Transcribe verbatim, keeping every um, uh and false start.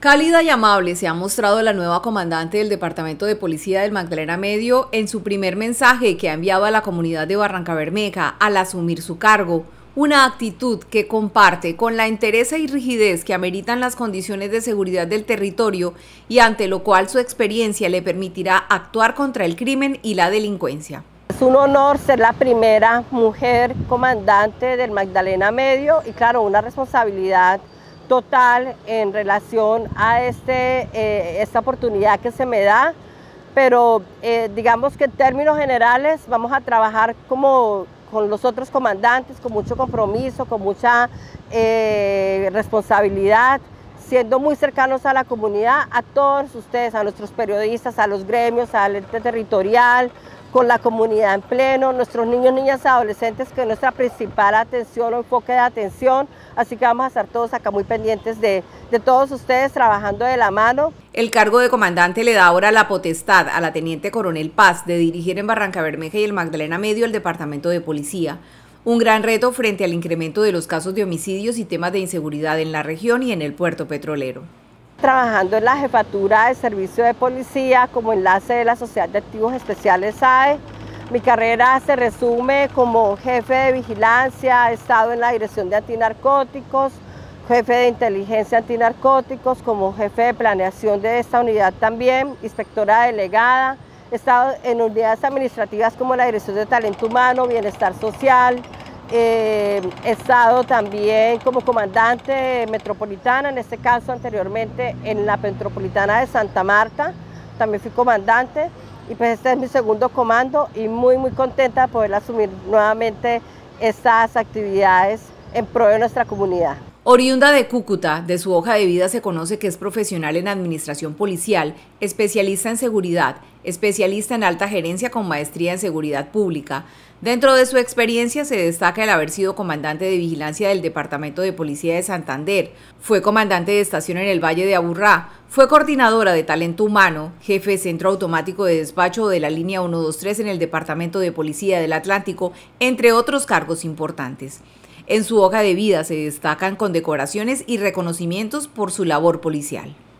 Cálida y amable se ha mostrado la nueva comandante del Departamento de Policía del Magdalena Medio en su primer mensaje que ha enviado a la comunidad de Barrancabermeja al asumir su cargo, una actitud que comparte con la entereza y rigidez que ameritan las condiciones de seguridad del territorio y ante lo cual su experiencia le permitirá actuar contra el crimen y la delincuencia. Es un honor ser la primera mujer comandante del Magdalena Medio y claro, una responsabilidad total en relación a este, eh, esta oportunidad que se me da, pero eh, digamos que en términos generales vamos a trabajar como con los otros comandantes, con mucho compromiso, con mucha eh, responsabilidad, siendo muy cercanos a la comunidad, a todos ustedes, a nuestros periodistas, a los gremios, al ente territorial, con la comunidad en pleno, nuestros niños, niñas y adolescentes, que es nuestra principal atención o enfoque de atención, así que vamos a estar todos acá muy pendientes de, de todos ustedes trabajando de la mano. El cargo de comandante le da ahora la potestad a la Teniente Coronel Paz de dirigir en Barrancabermeja y el Magdalena Medio el Departamento de Policía. Un gran reto frente al incremento de los casos de homicidios y temas de inseguridad en la región y en el puerto petrolero. Trabajando en la Jefatura de Servicio de Policía como enlace de la Sociedad de Activos Especiales S A E. Mi carrera se resume como jefe de vigilancia, he estado en la Dirección de Antinarcóticos, jefe de inteligencia antinarcóticos, como jefe de planeación de esta unidad también, inspectora delegada, he estado en unidades administrativas como la Dirección de Talento Humano, Bienestar Social, eh, he estado también como comandante metropolitana, en este caso anteriormente en la metropolitana de Santa Marta, también fui comandante y pues este es mi segundo comando y muy muy contenta de poder asumir nuevamente estas actividades en pro de nuestra comunidad. Oriunda de Cúcuta, de su hoja de vida se conoce que es profesional en administración policial, especialista en seguridad, especialista en alta gerencia con maestría en seguridad pública. Dentro de su experiencia se destaca el haber sido comandante de vigilancia del Departamento de Policía de Santander, fue comandante de estación en el Valle de Aburrá, fue coordinadora de talento humano, jefe de centro automático de despacho de la línea ciento veintitrés en el Departamento de Policía del Atlántico, entre otros cargos importantes. En su hoja de vida se destacan condecoraciones y reconocimientos por su labor policial.